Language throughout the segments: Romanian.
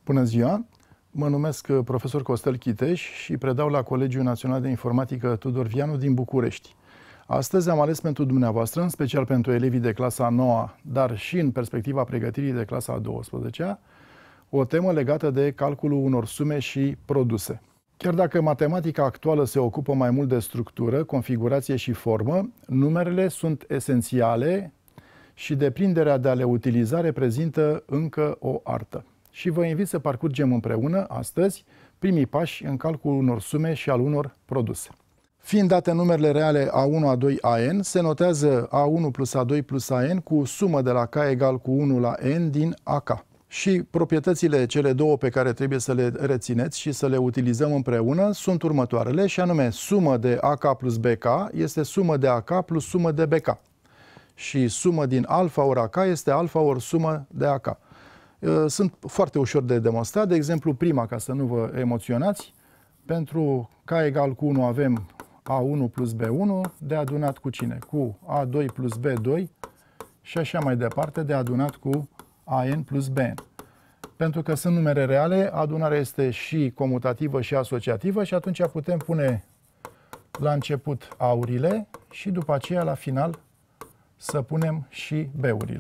Bună ziua! Mă numesc profesor Costel Chiteș și predau la Colegiul Național de Informatică Tudor Vianu din București. Astăzi am ales pentru dumneavoastră, în special pentru elevii de clasa 9, dar și în perspectiva pregătirii de clasa 12-a, o temă legată de calculul unor sume și produse. Chiar dacă matematica actuală se ocupă mai mult de structură, configurație și formă, numerele sunt esențiale și deprinderea de a le utiliza reprezintă încă o artă. Și vă invit să parcurgem împreună, astăzi, primii pași în calculul unor sume și al unor produse. Fiind date numerele reale A1, A2, AN, se notează A1 plus A2 plus AN cu sumă de la K egal cu 1 la N din AK. Și proprietățile, cele două pe care trebuie să le rețineți și să le utilizăm împreună, sunt următoarele, și anume sumă de AK plus BK este sumă de AK plus sumă de BK. Și sumă din alfa ori AK este alfa ori sumă de AK. Sunt foarte ușor de demonstrat. De exemplu, prima, ca să nu vă emoționați, pentru K egal cu 1 avem A1 plus B1 de adunat cu cine? Cu A2 plus B2 și așa mai departe de adunat cu AN plus BN. Pentru că sunt numere reale, adunarea este și comutativă și asociativă și atunci putem pune la început A-urile și după aceea la final să punem și B-urile.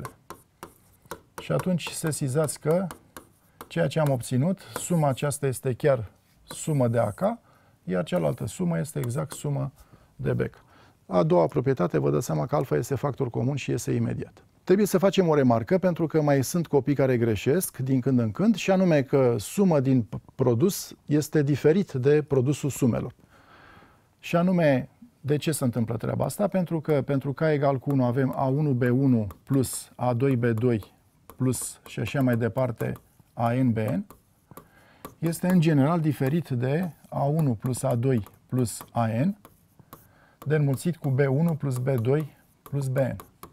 Și atunci sesizați că ceea ce am obținut, suma aceasta este chiar sumă de AK, iar cealaltă sumă este exact sumă de BK. A doua proprietate, vă dați seama că alfa este factor comun și iese imediat. Trebuie să facem o remarcă pentru că mai sunt copii care greșesc din când în când și anume că sumă din produs este diferit de produsul sumelor. Și anume, de ce se întâmplă treaba asta? Pentru că pentru K egal cu 1 avem A1B1 plus A2B2 plus și așa mai departe ANBN, este în general diferit de A1 plus A2 plus AN, de înmulțit cu B1 plus B2 plus BN.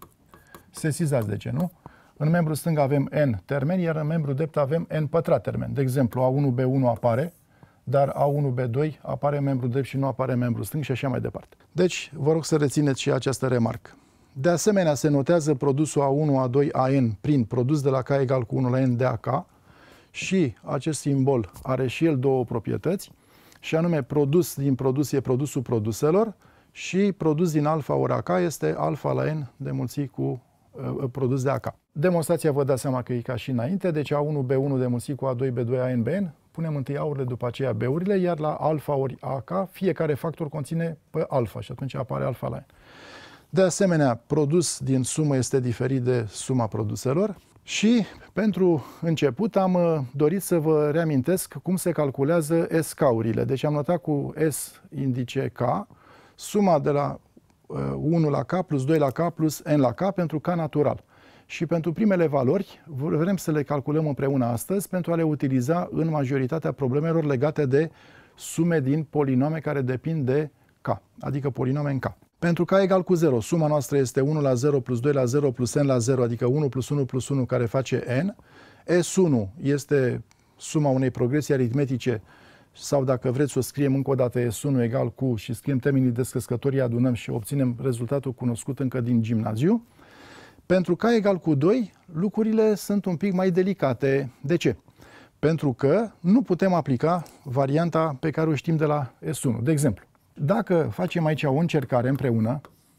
Sesizați de ce, nu? În membru stâng avem N termeni, iar în membru drept avem N pătrat termeni. De exemplu, A1B1 apare, dar A1B2 apare în membru drept și nu apare în membru stâng și așa mai departe. Deci, vă rog să rețineți și această remarcă. De asemenea, se notează produsul A1, A2, AN prin produs de la K egal cu 1 la N de AK și acest simbol are și el două proprietăți, și anume produs din produs e produsul produselor și produs din alfa ori AK este alfa la N de mulțit cu produs de AK. Demonstrația vă dați seama că e ca și înainte, deci A1B1 de mulțit cu A2, B2, ANBN, punem întâi A-urile, după aceea B-urile, iar la alfa ori AK fiecare factor conține pe alfa și atunci apare alfa la N. De asemenea, produs din sumă este diferit de suma produselor și pentru început am dorit să vă reamintesc cum se calculează SK-urile. Deci am notat cu S indice K suma de la 1 la K plus 2 la K plus N la K pentru K natural. Și pentru primele valori vrem să le calculăm împreună astăzi pentru a le utiliza în majoritatea problemelor legate de sume din polinome care depind de K, adică polinome în K. Pentru K egal cu 0, suma noastră este 1 la 0 plus 2 la 0 plus N la 0, adică 1 plus 1 plus 1 care face N. S1 este suma unei progresii aritmetice sau dacă vreți să o scriem încă o dată S1 egal cu și scriem termenii descrescătorii, adunăm și obținem rezultatul cunoscut încă din gimnaziu. Pentru K egal cu 2, lucrurile sunt un pic mai delicate. De ce? Pentru că nu putem aplica varianta pe care o știm de la S1. De exemplu, dacă facem aici o încercare împreună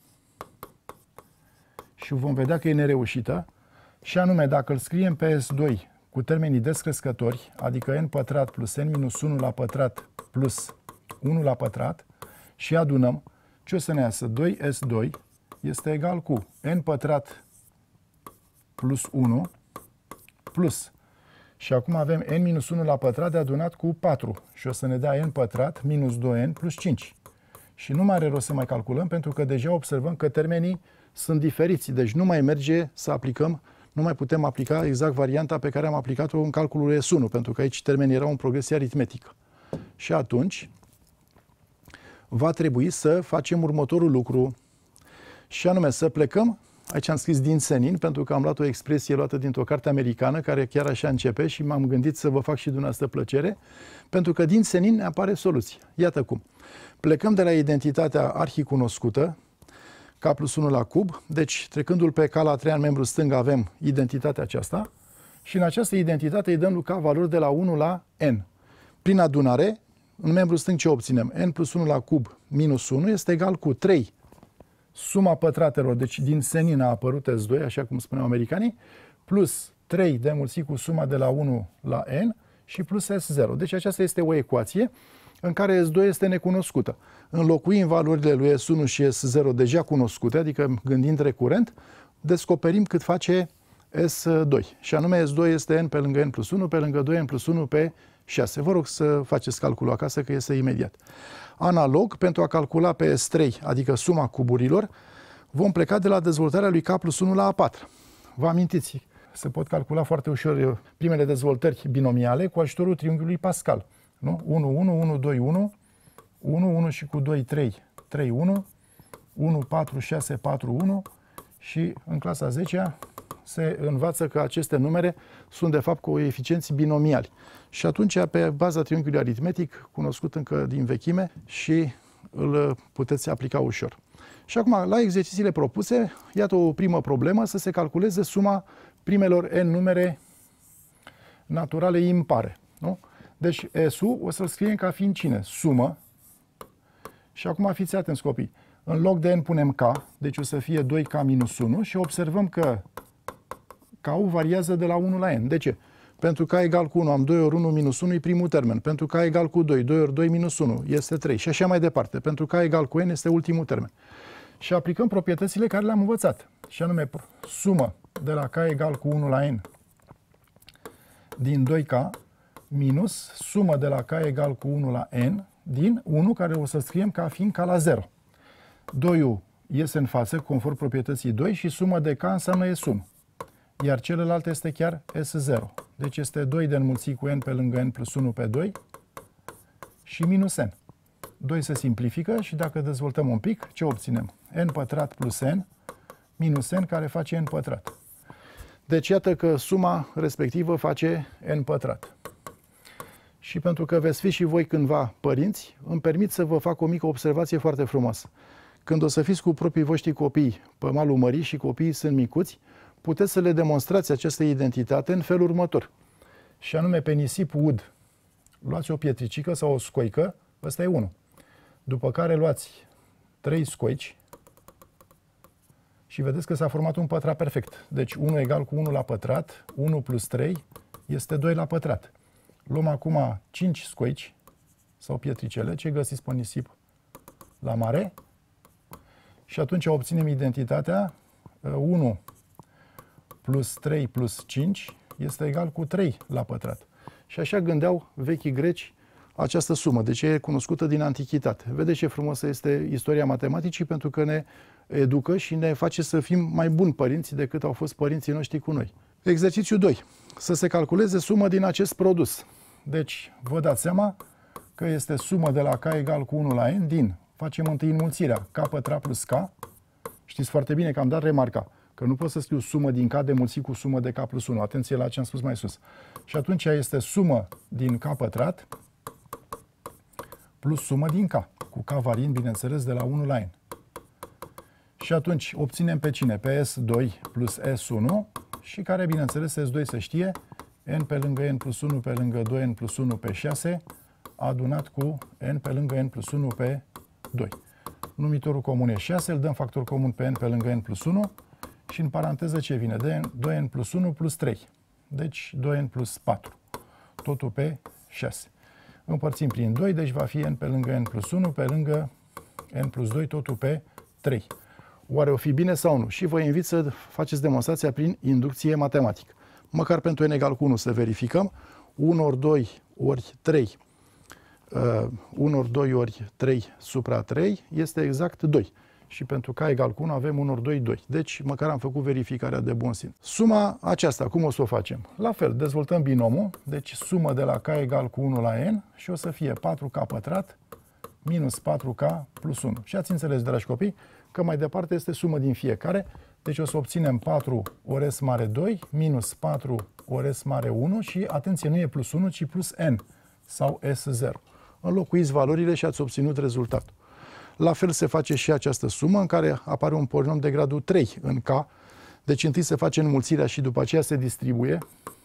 și vom vedea că e nereușită, și anume dacă îl scriem pe S2 cu termenii descrescători, adică n pătrat plus n minus 1 la pătrat plus 1 la pătrat, și adunăm, ce o să ne iasă? 2S2 este egal cu n pătrat plus 1 plus, și acum avem n minus 1 la pătrat de adunat cu 4 și o să ne dea n pătrat minus 2n plus 5. Și nu mai are rost să mai calculăm pentru că deja observăm că termenii sunt diferiți, deci nu mai merge să aplicăm, nu mai putem aplica exact varianta pe care am aplicat-o în calculul S1, pentru că aici termenii erau în progresie aritmetică. Și atunci va trebui să facem următorul lucru, și anume să plecăm, aici am scris din senin, pentru că am luat o expresie luată dintr-o carte americană, care chiar așa începe și m-am gândit să vă fac și dumneavoastră plăcere, pentru că din senin apare soluția. Iată cum. Plecăm de la identitatea arhicunoscută, K plus 1 la cub, deci trecându-l pe K la 3 în membru stâng avem identitatea aceasta și în această identitate îi dăm lui K valori de la 1 la N. Prin adunare, în membru stâng ce obținem? N plus 1 la cub minus 1 este egal cu 3 suma pătratelor, deci din senin a apărut S2, așa cum spuneau americanii, plus 3 de înmulțit cu suma de la 1 la N și plus S0. Deci aceasta este o ecuație în care S2 este necunoscută. Înlocuim valorile lui S1 și S0 deja cunoscute, adică gândind recurent, descoperim cât face S2. Și anume S2 este N pe lângă N plus 1, pe lângă 2N plus 1 pe 6. Vă rog să faceți calculul acasă, că este imediat. Analog, pentru a calcula pe S3, adică suma cuburilor, vom pleca de la dezvoltarea lui K plus 1 la A4. Vă amintiți, se pot calcula foarte ușor primele dezvoltări binomiale cu ajutorul triunghiului Pascal. Nu? 1, 1, 1, 2, 1, 1, 1 și cu 2, 3, 3, 1, 1, 4, 6, 4, 1 și în clasa 10-a se învață că aceste numere sunt de fapt coeficienți binomiali. Și atunci, pe baza triunghiului aritmetic, cunoscut încă din vechime, și îl puteți aplica ușor. Și acum, la exercițiile propuse, iată o primă problemă, să se calculeze suma primelor n numere naturale impare. Nu? Deci S-ul o să-l scriem ca fiind cine? Sumă. Și acum fiți atenți, copii. În loc de n punem K, deci o să fie 2K minus 1 și observăm că K-ul variază de la 1 la N. De ce? Pentru K egal cu 1 am 2 ori 1 minus 1 e primul termen. Pentru K egal cu 2, 2 ori 2 minus 1 este 3 și așa mai departe. Pentru K egal cu N este ultimul termen. Și aplicăm proprietățile care le-am învățat. Și anume sumă de la K egal cu 1 la N din 2K minus sumă de la K egal cu 1 la N din 1, care o să scriem ca fiind K la 0. 2-ul iese în față conform proprietății 2 și sumă de K înseamnă S1. Iar celălalt este chiar S0. Deci este 2 de înmulțit cu N pe lângă N plus 1 pe 2 și minus N. 2 se simplifică și dacă dezvoltăm un pic, ce obținem? N pătrat plus N minus N, care face N pătrat. Deci iată că suma respectivă face N pătrat. Și pentru că veți fi și voi cândva părinți, îmi permit să vă fac o mică observație foarte frumoasă. Când o să fiți cu proprii voștri copii pe malul mării și copiii sunt micuți, puteți să le demonstrați această identitate în felul următor. Și anume, pe nisip ud, luați o pietricică sau o scoică, ăsta e 1. După care luați 3 scoici și vedeți că s-a format un pătrat perfect. Deci 1 egal cu 1 la pătrat, 1 plus 3 este 2 la pătrat. Luăm acum 5 scoici sau pietricele, ce găsiți pe nisip la mare, și atunci obținem identitatea 1 plus 3 plus 5 este egal cu 3 la pătrat. Și așa gândeau vechii greci această sumă, deci e cunoscută din antichitate. Vedeți ce frumoasă este istoria matematicii, pentru că ne educă și ne face să fim mai buni părinți decât au fost părinții noștri cu noi. Exercițiul 2. Să se calculeze suma din acest produs. Deci, vă dați seama că este sumă de la K egal cu 1 la N din, facem întâi înmulțirea, K pătrat plus K. Știți foarte bine că am dat remarca că nu pot să scriu sumă din K de mulțit cu sumă de K plus 1. Atenție la ce am spus mai sus. Și atunci este sumă din K pătrat plus sumă din K, cu K variind, bineînțeles, de la 1 la N. Și atunci obținem pe cine? Pe S2 plus S1 și care, bineînțeles, S2 se știe, N pe lângă N plus 1 pe lângă 2N plus 1 pe 6 adunat cu N pe lângă N plus 1 pe 2. Numitorul comun e 6, îl dăm factor comun pe N pe lângă N plus 1 și în paranteză ce vine? De 2N plus 1 plus 3. Deci 2N plus 4. Totul pe 6. Împărțim prin 2, deci va fi N pe lângă N plus 1 pe lângă N plus 2, totul pe 3. Oare o fi bine sau nu? Și vă invit să faceți demonstrația prin inducție matematică. Măcar pentru N egal cu 1 să verificăm. 1 ori 2 ori 3. 1 ori 2 ori 3 supra 3 este exact 2. Și pentru K egal cu 1 avem 1 ori 2, 2. Deci măcar am făcut verificarea de bun simț. Suma aceasta, cum o să o facem? La fel, dezvoltăm binomul. Deci sumă de la K egal cu 1 la N și o să fie 4K pătrat minus 4K plus 1. Și ați înțeles, dragi copii, că mai departe este sumă din fiecare. Deci o să obținem 4 ori S mare 2 minus 4 ori S mare 1 și, atenție, nu e plus 1, ci plus N sau S0. Înlocuiți valorile și ați obținut rezultatul. La fel se face și această sumă în care apare un polinom de gradul 3 în K. Deci întâi se face înmulțirea și după aceea se distribuie.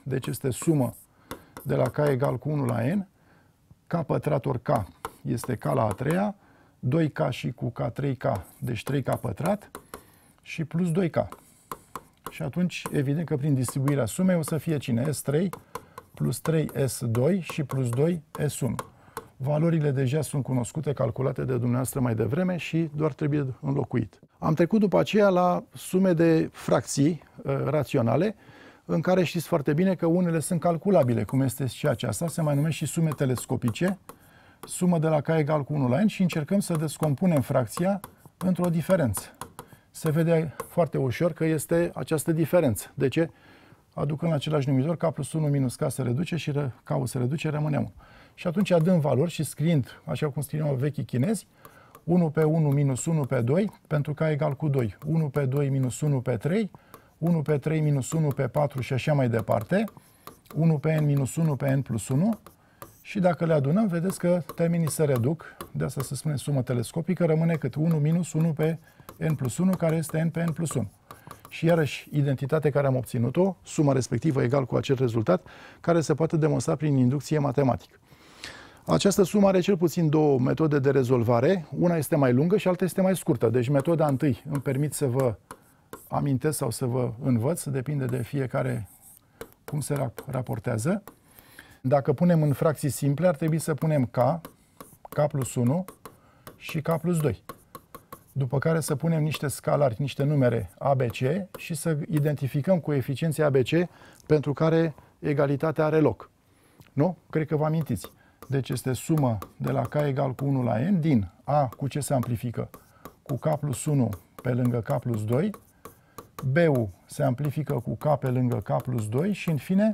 deci este sumă de la k egal cu 1 la n, k pătrat ori k este k la a treia, 2k și cu k 3k, deci 3k pătrat și plus 2k. Și atunci, evident că prin distribuirea sumei o să fie cine? S3 plus 3S2 și plus 2S1. Valorile deja sunt cunoscute, calculate de dumneavoastră mai devreme și doar trebuie înlocuit. Am trecut după aceea la sume de fracții raționale, în care știți foarte bine că unele sunt calculabile, cum este și aceasta, se mai numește și sume telescopice, sumă de la k egal cu 1 la n și încercăm să descompunem fracția într-o diferență. Se vede foarte ușor că este această diferență. De ce? Aducând la același numitor, k plus 1 minus k se reduce și k-ul se reduce, rămâne 1. Și atunci dăm valori și scriind, așa cum scriau vechii chinezi, 1 pe 1 minus 1 pe 2, pentru k egal cu 2, 1 pe 2 minus 1 pe 3, 1 pe 3 minus 1 pe 4 și așa mai departe, 1 pe n minus 1 pe n plus 1 și dacă le adunăm, vedeți că termenii se reduc, de asta se spune sumă telescopică, rămâne cât 1 minus 1 pe n plus 1, care este n pe n plus 1. Și iarăși, identitatea care am obținut-o, suma respectivă egal cu acel rezultat, care se poate demonstra prin inducție matematică. Această sumă are cel puțin două metode de rezolvare. Una este mai lungă și alta este mai scurtă. Deci metoda întâi îmi permit să vă amintesc sau să vă învăț, depinde de fiecare cum se raportează. Dacă punem în fracții simple, ar trebui să punem k plus 1 și k plus 2. După care să punem niște scalari, niște numere ABC și să identificăm coeficienții ABC pentru care egalitatea are loc. Nu? Cred că vă amintiți. Deci este sumă de la k egal cu 1 la n din a cu ce se amplifică? Cu k plus 1 pe lângă k plus 2, b-ul se amplifică cu k pe lângă k plus 2 și în fine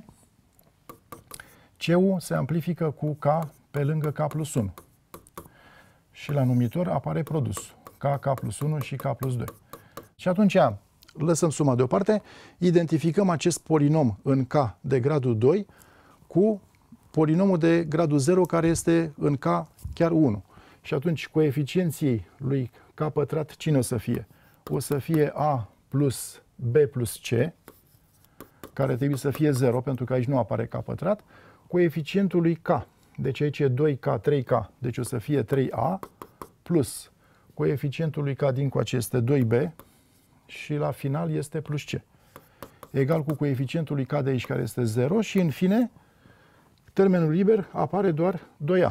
c-ul se amplifică cu k pe lângă k plus 1. Și la numitor apare produsul. K plus 1 și K plus 2. Și atunci lăsăm suma deoparte, identificăm acest polinom în K de gradul 2 cu polinomul de gradul 0 care este în K chiar 1. Și atunci coeficienții lui K pătrat cine o să fie? O să fie A plus B plus C, care trebuie să fie 0 pentru că aici nu apare K pătrat, coeficientul lui K. Deci aici e 2K, 3K, deci o să fie 3A plus coeficientul lui K dincoace este 2B și la final este plus C. Egal cu coeficientul lui K de aici care este 0 și în fine termenul liber apare doar 2A.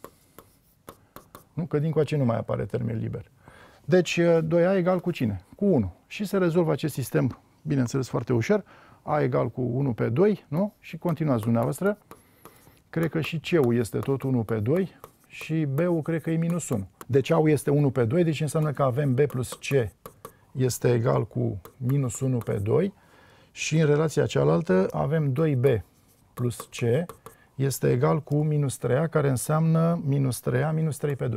Nu? Că dincoace nu mai apare termen liber. Deci 2A egal cu cine? Cu 1. Și se rezolvă acest sistem, bineînțeles, foarte ușor. A egal cu 1 pe 2, nu? Și continuați dumneavoastră. Cred că și C-ul este tot 1 pe 2 și B-ul cred că e minus 1. Deci A-ul este 1 pe 2, deci înseamnă că avem B plus C este egal cu minus 1 pe 2 și în relația cealaltă avem 2B plus C este egal cu minus 3A, care înseamnă minus 3A minus 3 pe 2.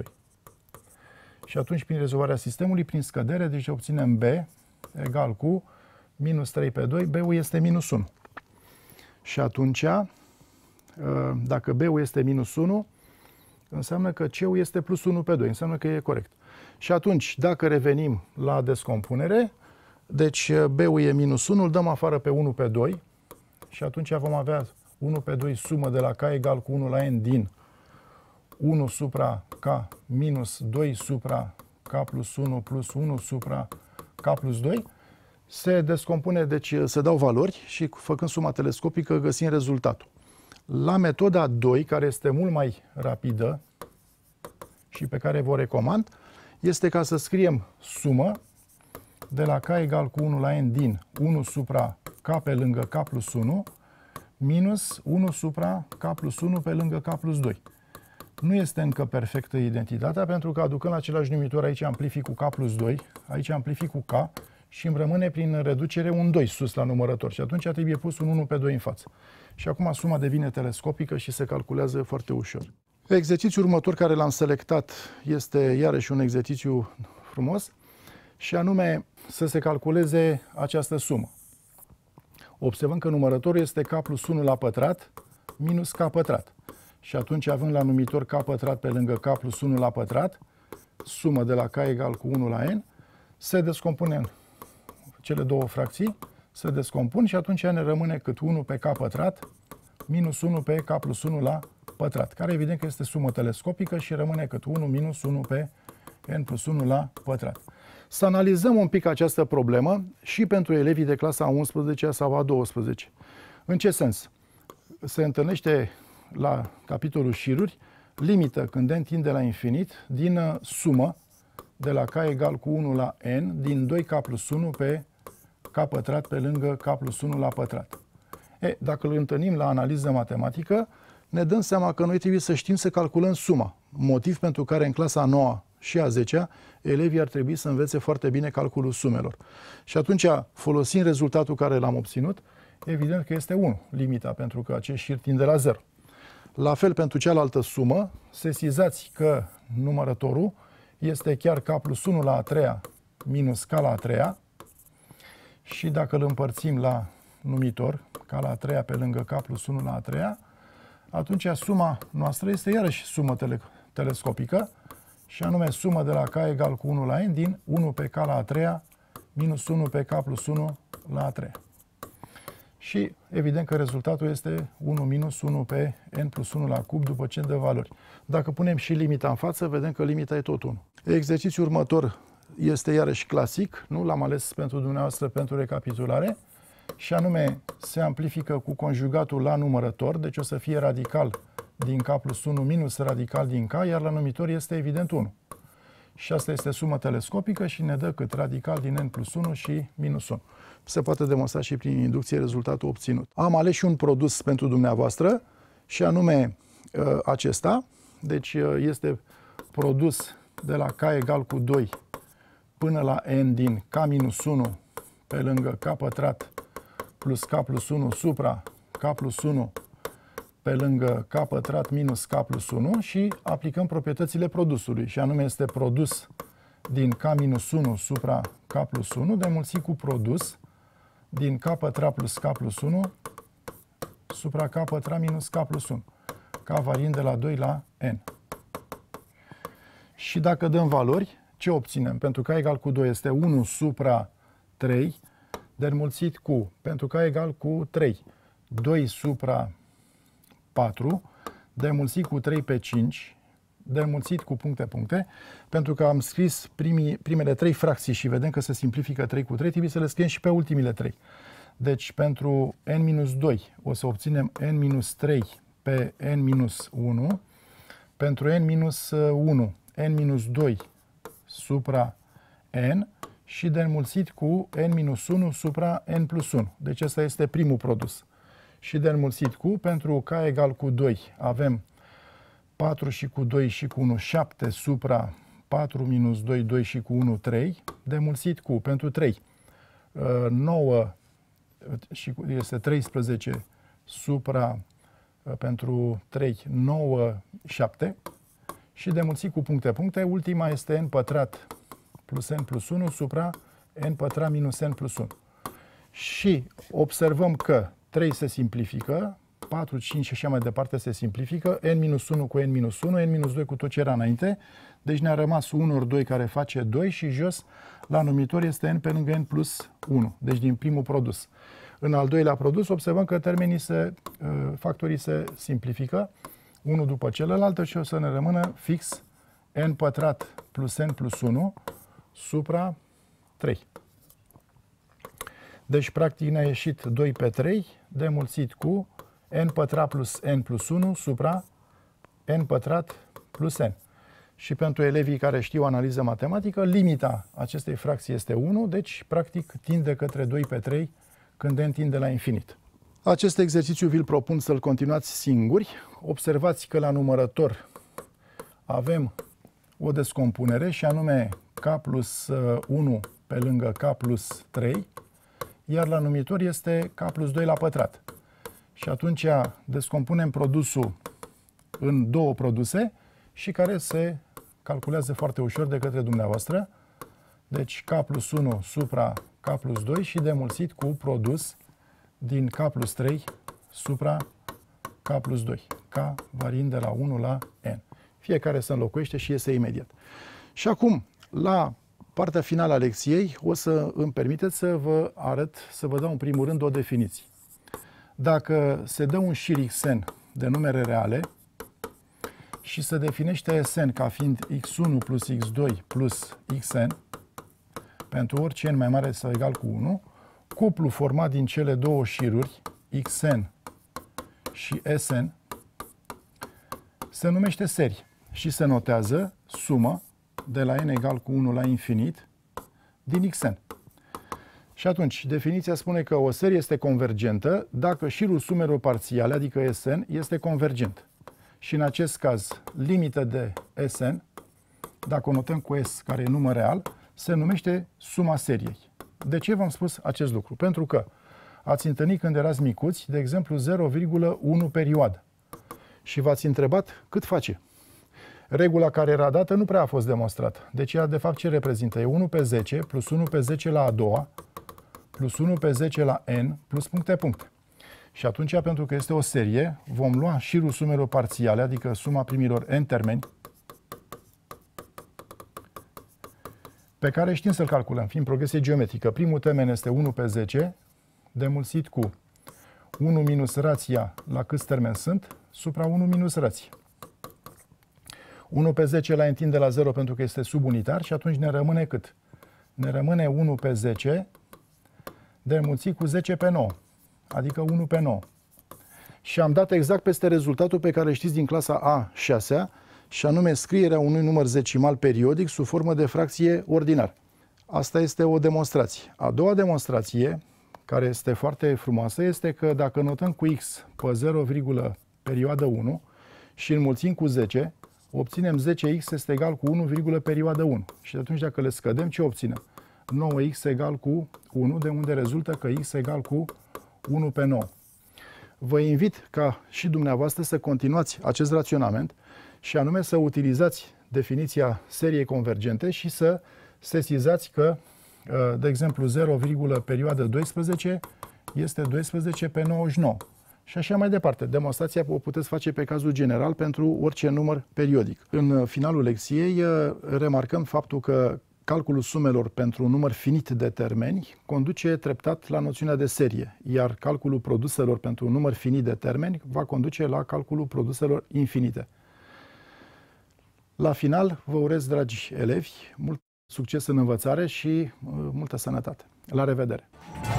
Și atunci, prin rezolvarea sistemului, prin scădere, deci obținem B egal cu minus 3 pe 2, B-ul este minus 1. Și atunci, dacă B-ul este minus 1, înseamnă că C-ul este plus 1 pe 2, înseamnă că e corect. Și atunci, dacă revenim la descompunere, deci B-ul e minus 1, îl dăm afară pe 1 pe 2 și atunci vom avea 1 pe 2 sumă de la K egal cu 1 la N din 1 supra K minus 2 supra K plus 1 plus 1 supra K plus 2. Se descompune, deci se dau valori și făcând suma telescopică găsim rezultatul. La metoda 2, care este mult mai rapidă și pe care vă recomand, este ca să scriem sumă de la K egal cu 1 la N din 1 supra K pe lângă K plus 1 minus 1 supra K plus 1 pe lângă K plus 2. Nu este încă perfectă identitatea, pentru că aducând la același numitor, aici amplific cu K plus 2, aici amplific cu K și îmi rămâne prin reducere un 2 sus la numărător și atunci trebuie pus un 1 pe 2 în față. Și acum suma devine telescopică și se calculează foarte ușor. Exercițiul următor care l-am selectat este iarăși un exercițiu frumos și anume să se calculeze această sumă. Observăm că numărătorul este K plus 1 la pătrat minus K pătrat. Și atunci, având la numitor K pătrat pe lângă K plus 1 la pătrat, sumă de la K egal cu 1 la N, se descompune cele două fracții, se descompun și atunci ne rămâne cât 1 pe k pătrat minus 1 pe k plus 1 la pătrat, care evident că este sumă telescopică și rămâne cât 1 minus 1 pe n plus 1 la pătrat. Să analizăm un pic această problemă și pentru elevii de clasa a 11 sau a 12. În ce sens? Se întâlnește la capitolul șiruri limită când n tinde la infinit din sumă de la k egal cu 1 la n din 2k plus 1 pe k pătrat pe lângă k plus 1 la pătrat. Dacă îl întâlnim la analiză matematică, ne dăm seama că noi trebuie să știm să calculăm suma. Motiv pentru care în clasa a 9 și a 10-a elevii ar trebui să învețe foarte bine calculul sumelor. Și atunci, folosind rezultatul care l-am obținut, evident că este 1, limita, pentru că acest șir tinde la 0. La fel pentru cealaltă sumă, sesizați că numărătorul este chiar k plus 1 la a treia minus k la a treia și dacă îl împărțim la numitor, k la a treia pe lângă k plus 1 la a treia, atunci suma noastră este iarăși sumă telescopică și anume sumă de la k egal cu 1 la n din 1 pe k la a treia minus 1 pe k plus 1 la a treia. Și evident că rezultatul este 1 minus 1 pe n plus 1 la cub după ce dă valori. Dacă punem și limita în față, vedem că limita e tot 1. Exercițiul următor este iarăși clasic, nu l-am ales pentru dumneavoastră pentru recapitulare, și anume se amplifică cu conjugatul la numărător, deci o să fie radical din k plus 1 minus radical din k, iar la numitor este evident 1. Și asta este sumă telescopică și ne dă cât radical din n plus 1 și minus 1. Se poate demonstra și prin inducție rezultatul obținut. Am ales și un produs pentru dumneavoastră și anume acesta. Deci este produs de la k egal cu 2 până la n din k minus 1 pe lângă k pătrat plus k plus 1 supra k plus 1 pe lângă k pătrat minus k plus 1 și aplicăm proprietățile produsului și anume este produs din k minus 1 supra k plus 1 de înmulțit cu produs din k pătrat plus k plus 1 supra k pătrat minus k plus 1, k variind de la 2 la n. Și dacă dăm valori, ce obținem? Pentru k egal cu 2 este 1 supra 3 de înmulțit cu, pentru k egal cu 3, 2 supra 4, de înmulțit cu 3 pe 5, de înmulțit cu puncte, pentru că am scris primele 3 fracții și vedem că se simplifică 3 cu 3, trebuie să le scriem și pe ultimile 3. Deci pentru n-2 o să obținem n-3 pe n-1, pentru n-1, n-2 supra n și de înmulțit cu n-1 supra n plus 1. Deci ăsta este primul produs. Și de înmulțit cu, pentru k egal cu 2, avem 4 și cu 2 și cu 1, 7 supra 4 minus 2, 2 și cu 1, 3. De înmulțit cu, pentru 3, 9 și este 13 supra, pentru 3, 9, 7. Și de înmulțit cu puncte, ultima este n pătrat plus n plus 1 supra n pătrat minus n plus 1. Și observăm că 3 se simplifică, 4, 5 și așa mai departe se simplifică, n-1 cu n-1, n-2 cu tot ce era înainte, deci ne-a rămas 1 ori 2 care face 2 și jos la numitor este n pe lângă n plus 1, deci din primul produs. În al doilea produs observăm că factorii se simplifică, unul după celălalt și o să ne rămână fix n pătrat plus n plus 1 supra 3. Deci, practic, ne-a ieșit 2 pe 3 de înmulțit cu n pătrat plus n plus 1 supra n pătrat plus n. Și pentru elevii care știu analiză matematică, limita acestei fracții este 1, deci, practic, tinde către 2 pe 3 când n tinde la infinit. Acest exercițiu vi-l propun să-l continuați singuri. Observați că la numărător avem o descompunere și anume k plus 1 pe lângă k plus 3, iar la numitor este k plus 2 la pătrat. Și atunci descompunem produsul în două produse și care se calculează foarte ușor de către dumneavoastră. Deci k plus 1 supra k plus 2 și de înmulțit cu produs din k plus 3 supra k plus 2. K variind de la 1 la n. Fiecare se înlocuiește și iese imediat. Și acum, la partea finală a lecției o să îmi permiteți să vă arăt, să vă dau în primul rând o definiție. Dacă se dă un șir xn de numere reale și se definește Sn ca fiind x1 plus x2 plus xn, pentru orice n mai mare sau egal cu 1, cuplu format din cele două șiruri, xn și Sn, se numește serie și se notează sumă de la n egal cu 1 la infinit din xn. Și atunci, definiția spune că o serie este convergentă dacă șirul sumelor parțiale, adică Sn, este convergent. Și în acest caz, limită de Sn, dacă o notăm cu S, care e număr real, se numește suma seriei. De ce v-am spus acest lucru? Pentru că ați întâlnit când erați micuți, de exemplu, 0,1 perioadă. Și v-ați întrebat cât face. Regula care era dată nu prea a fost demonstrată. Deci ea, de fapt, ce reprezintă? E 1 pe 10 plus 1 pe 10 la a doua plus 1 pe 10 la n plus puncte. Și atunci, pentru că este o serie, vom lua șirul sumelor parțiale, adică suma primilor n termeni, pe care știm să-l calculăm, fiind progresie geometrică. Primul termen este 1 pe 10, demulțit cu 1 minus rația la câți termeni sunt, supra 1 minus rație. 1 pe 10 la întinde la 0 pentru că este subunitar și atunci ne rămâne cât? Ne rămâne 1 pe 10 demulțit cu 10 pe 9, adică 1 pe 9. Și am dat exact peste rezultatul pe care știți din clasa a 6-a, și anume scrierea unui număr decimal periodic sub formă de fracție ordinar. Asta este o demonstrație. A doua demonstrație, care este foarte frumoasă, este că dacă notăm cu x pe 0, perioadă 1 și înmulțim cu 10, obținem 10x este egal cu 1, perioadă 1. Și atunci dacă le scădem, ce obținem? 9x egal cu 1, de unde rezultă că x egal cu 1 pe 9. Vă invit ca și dumneavoastră să continuați acest raționament și anume să utilizați definiția seriei convergente și să sesizați că, de exemplu, 0, perioadă 12 este 12 pe 99. Și așa mai departe. Demonstrația o puteți face pe cazul general pentru orice număr periodic. În finalul lecției remarcăm faptul că calculul sumelor pentru un număr finit de termeni conduce treptat la noțiunea de serie, iar calculul produselor pentru un număr finit de termeni va conduce la calculul produselor infinite. La final, vă urez, dragi elevi, mult succes în învățare și multă sănătate. La revedere!